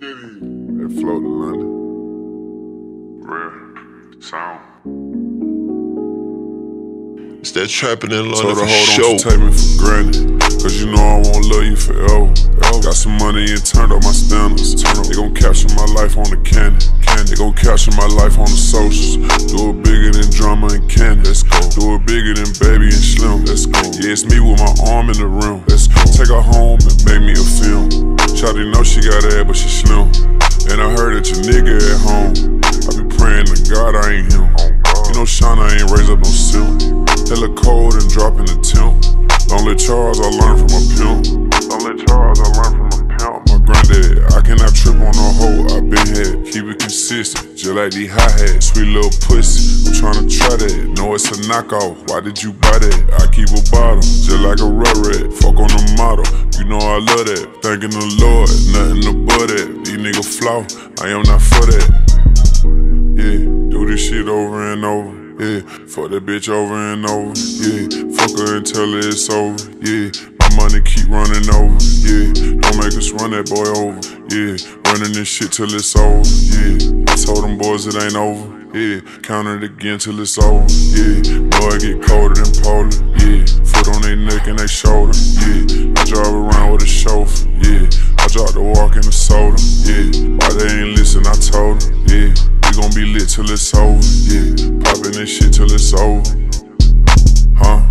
That float to London. Real sound. It's that trapping in London Told her, for hold sure. on, she take me for granted. Cause you know I won't love you forever. Got some money and turned up my standards. They gon' capture my life on the candy. They gon' capture my life on the socials. Do it bigger than drama and candy. Let's go. Do it bigger than baby and slim. Let's go. Yeah, it's me with my arm in the rim. Let's go. Take her home and make me a film. Shawty know she got ass, but she slim. And I heard that your nigga at home. I be praying to God I ain't him. You know Shauna ain't raised up no simp. Hella cold and dropping the temp. Don't let Charles, I learned from a pimp. Don't let Charles, I learned from a pimp. My granddad, I cannot trip on no hoe, I been had. Keep it consistent, just like these hi-hats. Sweet little pussy, I'm tryna try that. No, it's a knockoff, why did you buy that? I keep a bottle, just like a rut. Fuck on the model, you know I love that. Thanking the Lord, nothing to but that. These niggas flaw, I am not for that. Yeah, do this shit over and over. Yeah, fuck that bitch over and over. Yeah, fuck her and tell her it's over. Yeah, my money keep running over. Yeah, don't make us run that boy over. Yeah, running this shit till it's over. Yeah, I told them boys it ain't over. Yeah, count it again till it's over. Yeah, know I get colder than polar. Yeah, foot on their neck and they shoulder. Yeah, I drive around with a chauffeur. Yeah, I drop the walk in the soda. Yeah, why they ain't listen, I told them. Yeah, we gon' be lit till it's over. Yeah, poppin' this shit till it's over. Huh?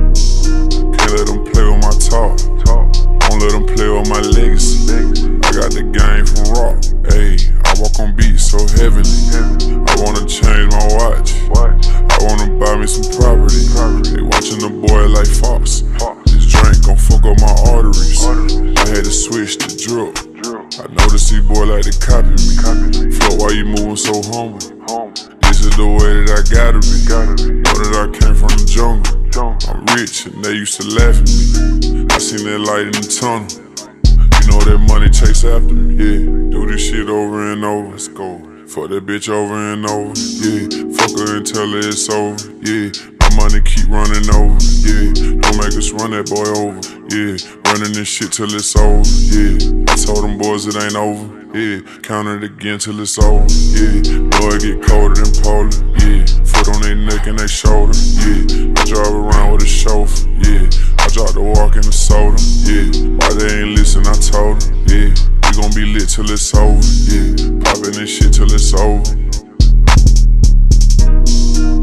Can't let them play with my talk. Won't let them play with my legacy. I got the game from rock. Ayy, I walk on beats so heavily. I wanna change my watch. I wanna buy me some property. They watching the boy like Fox. This drink gon' fuck up my arteries. I had to switch the drip. I noticed these boy like to copy me. Float why you moving so humble. This is the way that I gotta be. Know that I came from the jungle. I'm rich and they used to laugh at me. I seen that light in the tunnel. You know that money chase after me. Yeah, do this shit over and over. Let's go. Fuck that bitch over and over. Yeah, fuck her and tell her it's over. Yeah, my money keep running over. Yeah, don't make us run that boy over. Yeah, running this shit till it's over. Yeah, I told them boys it ain't over. Yeah, count it again till it's over. Yeah, know I get colder than polar. Yeah, foot on their neck and they shoulder. Yeah, I drive around with a chauffeur. Yeah, I drop the walk in the soda. Yeah, why they ain't listen, I told them. Yeah, we gon' be lit till it's over. Yeah, poppin' this shit till it's over.